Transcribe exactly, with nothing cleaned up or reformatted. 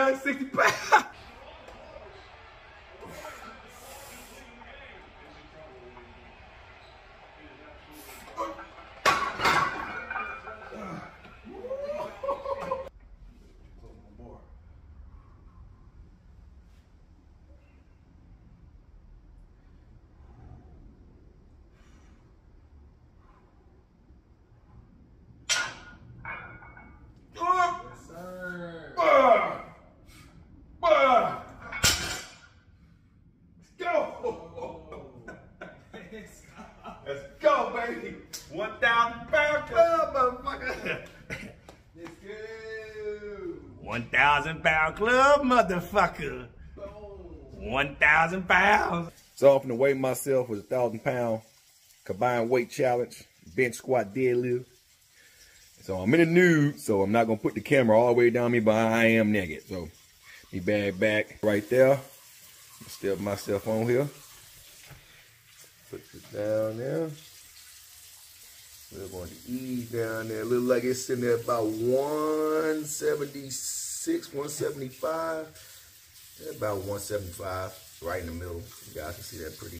hundred sixty pounds. Let's go, baby. one thousand pound club, motherfucker. Let's go. one thousand pound club, motherfucker. one thousand pounds. So I'm finna weigh myself with a thousand pound combined weight challenge, bench squat deadlift. So I'm in the nude, so I'm not gonna put the camera all the way down me, but I am naked. So me bag back right there. Step myself on here. Put this down there. We're going to ease down there. Look like it's sitting there about one seventy-six, one seventy-five. About one seventy-five, right in the middle. You guys can see that pretty